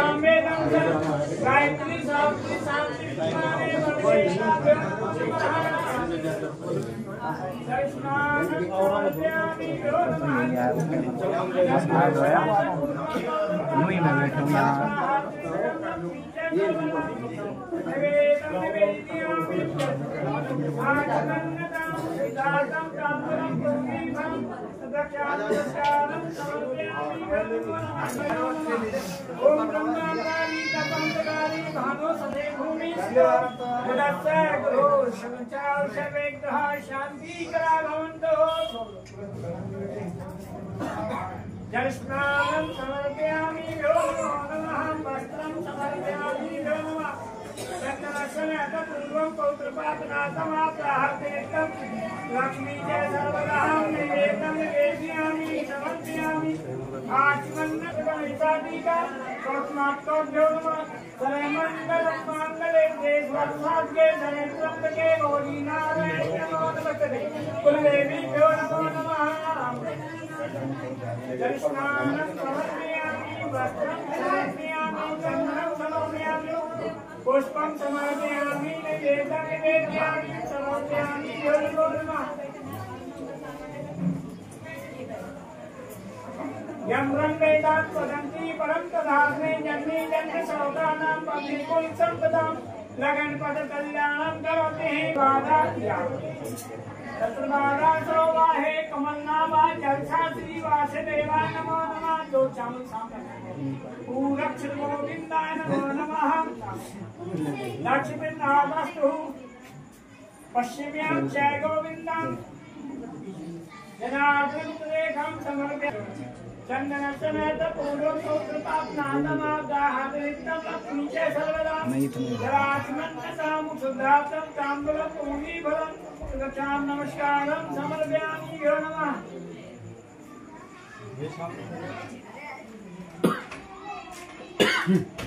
सामवेदं गायत्री सावित्री शांति विद्वाने ओम ब्रह्माकारी तपंतकारी भानो सदे भूमि तदस्य गुरु संचार सर्वेग्रह शांति करा भवन्तो जल स्नानं समर्पयामि यो नमः वस्त्रं समर्पयामि यो नमः तत्तदर्शनात् पूर्वं पौत्रपातनाथमाप्राहतेकं लक्ष्मी च सर्वदाहं निवेदनं निवेदयामि समर्पयामि आचमन्नतगणितादिका कौत्मात्तोभ्यो नमः सर्वमङ्गलं माङ्गल्ये देशवर्षाद्ये धनेत्रम्बके गौरीनारायणे नमो नमस्ते कुलदेवीभ्यो नमो नमः जलस्नानं समर्पयामि वस्त्रं समर्पयामि चन्दनं समर्पयामि पुष्पं समर्पयामि निवेदनं निवेदयामि समर्पयामि यो नमः यं रंगेदात् वदन्ति परं तदाग्ने जन्मे जन्म सौदानां पविकुल संपदां लगन पद कल्याणं करोति बाधात्या तत्र बाधासो वाहे कमलनाभा जलसा श्री वासुदेवा नमो नमः दोचाम पूरक्ष गोविन्दाय नमो नमः लक्ष्मीनाभस्तु पश्चिम्यां च गोविन्दं जनार्दन रेखं समर्पयामि चंदन समेत पूर्वं पौत्रपापनाथमागाहरितं लक्ष्मी च सर्वदा जरासमन्नसामुषुधातं ताम्बूलं पूर्णीफलं सुगच्छां नमस्कारं समर्पयामि यो नमः